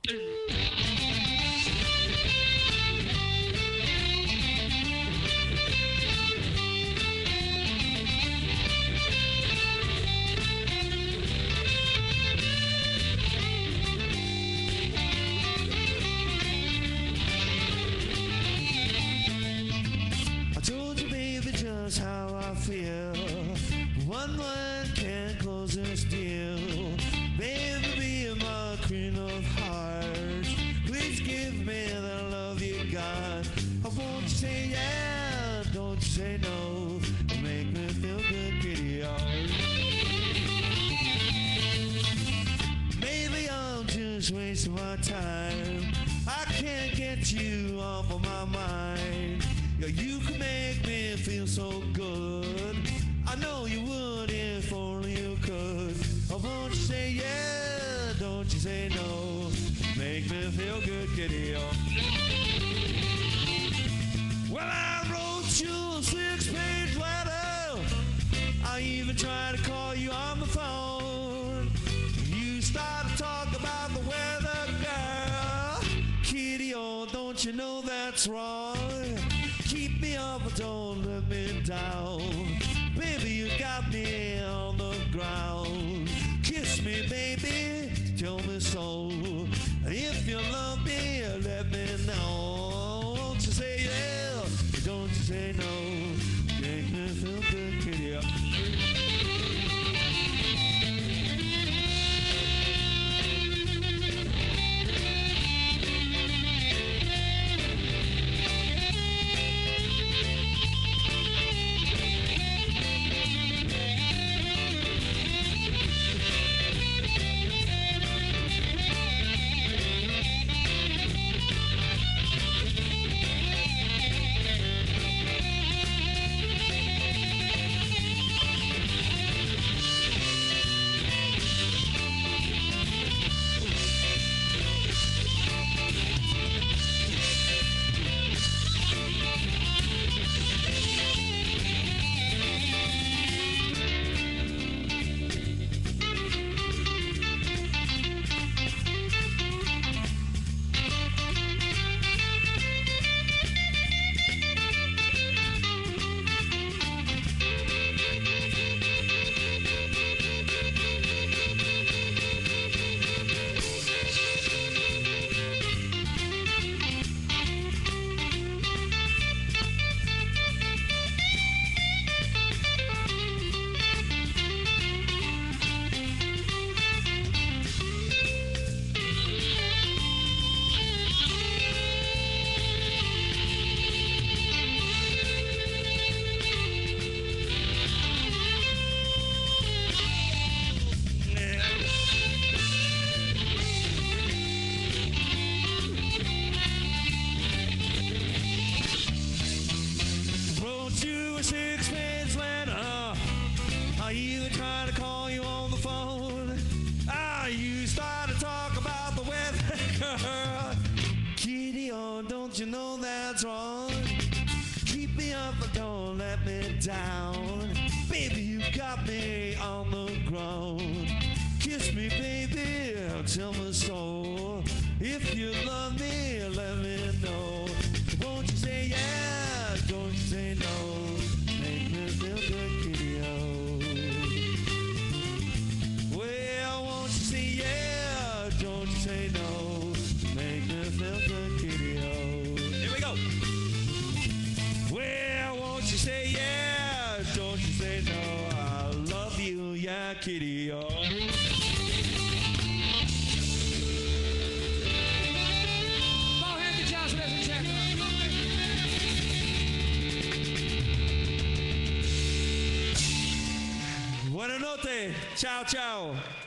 I told you, baby, just how I feel. One word can't close this deal. Baby, be my queen of hearts. Please give me the love you got. I won't you say yeah, don't you say no. Make me feel good, kitty, maybe I'm just wasting my time. I can't get you off of my mind. Yeah, you can make me feel so good. I know you would if only you could. Oh, won't you say yeah, don't you say no. Make me feel good, kitty. Well, I wrote you a 6-page letter. I even tried to call you on the phone. You started to talk about the weather, girl. Kitty, oh, don't you know that's wrong? Keep me up, but don't let me down. Baby, you got me on the ground. Kiss me, baby, tell me so. If you love me, let me know. Won't you say yeah, don't you say no. Make me feel good, kitty. You a 6-page letter. I even tried to call you on the phone. You started to talk about the weather, girl. Kitty, oh, don't you know that's wrong? Keep me up, but don't let me down. Baby, you got me on the ground. Kiss me, baby, tell me so. If you love me, let me know. Won't you say yeah, don't you say no. Make me feel good, kitty, oh. Well, won't you say yeah, don't you say no. Make me feel good, kitty, oh. Here we go. Well, won't you say yeah, don't you say no. I love you, yeah, kitty, oh. Buenas noches. Ciao, ciao.